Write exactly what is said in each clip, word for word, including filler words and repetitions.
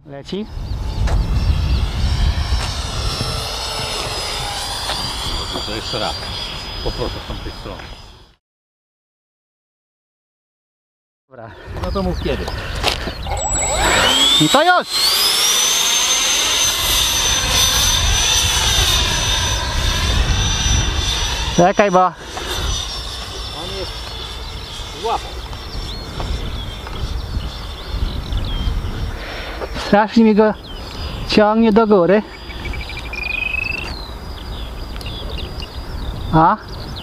Leci. To jeszcze raz. Poproszę z tamtej strony. Dobra. No to mów kiedy. I to już! Czekaj, bo... On jest złapał. Strasznie mi go ciągnie do góry. A?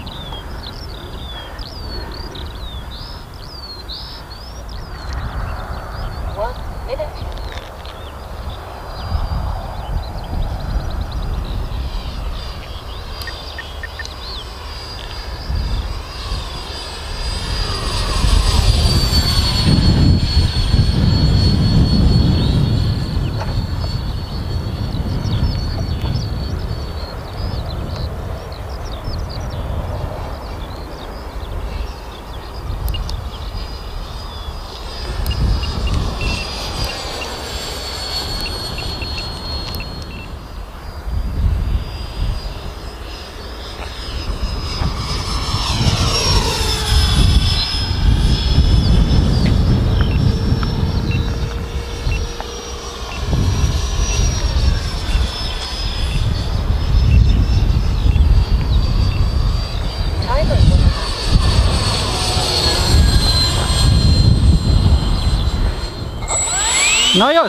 No już!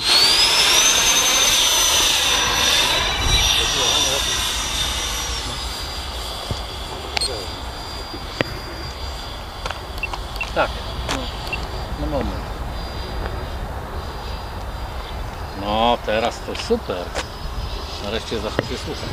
Tak. No moment. No teraz to super. Nareszcie zacznę się słuchać.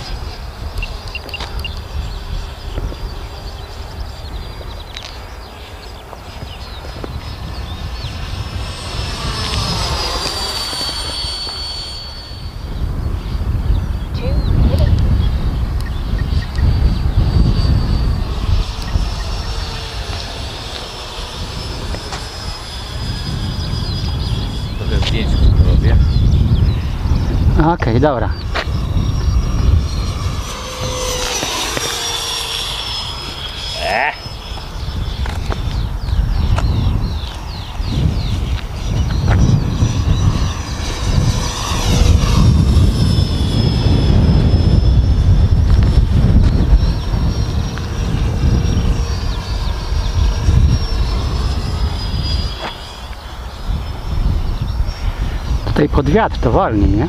Zdjęć robię. Okej, okay, dobra. Eee. Tutaj pod wiatr to wolniej, nie?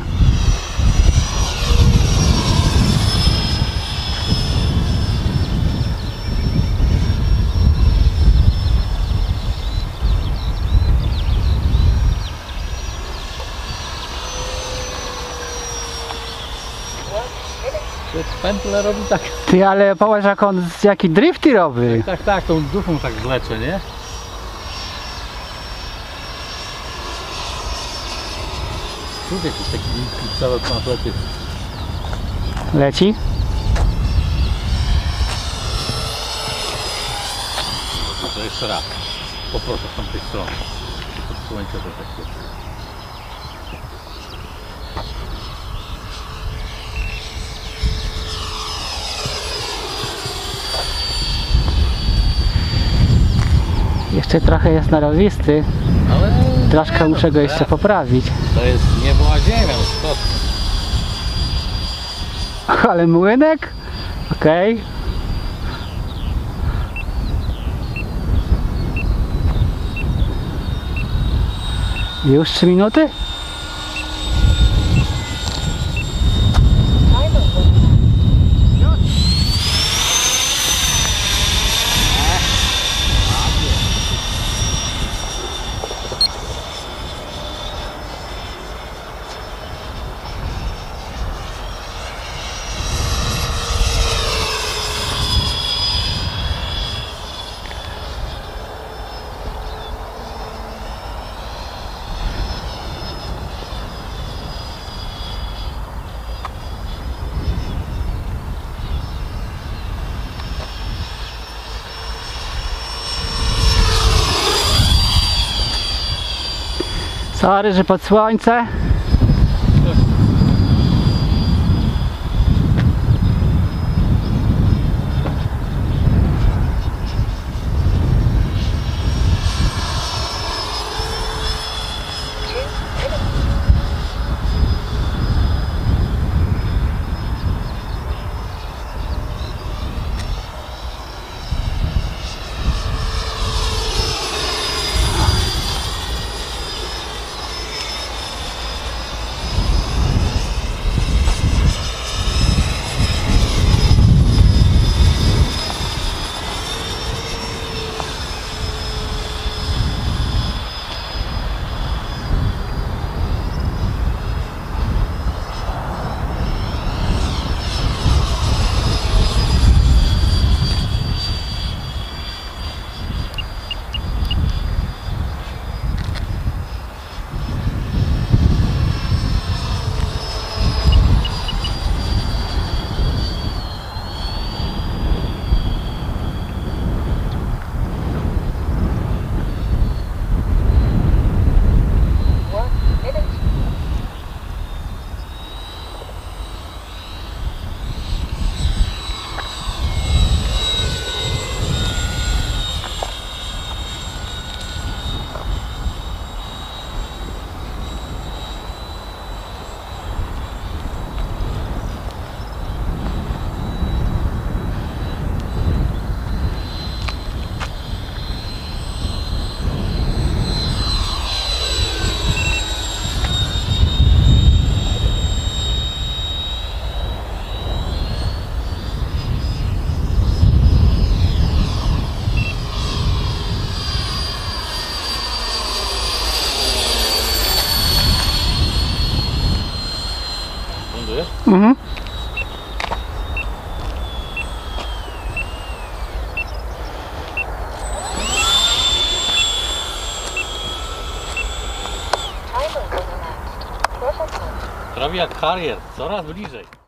Pętle robi tak. Ty, ale popatrz jak on, jaki drifty robi. Tak, tak, tą dupą tak wlecze, nie? Tutaj jest taki niski cały komplety. Leci. To jeszcze raz. Poproszę z tamtej strony. Pod słońce to tak jest. Jeszcze trochę jest narowisty. Ale Troszkę muszę go jeszcze poprawić. to jest niebo a ziemia, no skąd? Ale młynek? Okej. Okay. Już trzy minuty? Sorry, że pod słońce. Mhm. Prawie jak Harrier, coraz bliżej.